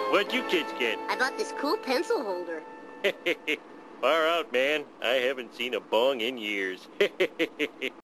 What'd you kids get? I bought this cool pencil holder. Far out, man. I haven't seen a bong in years.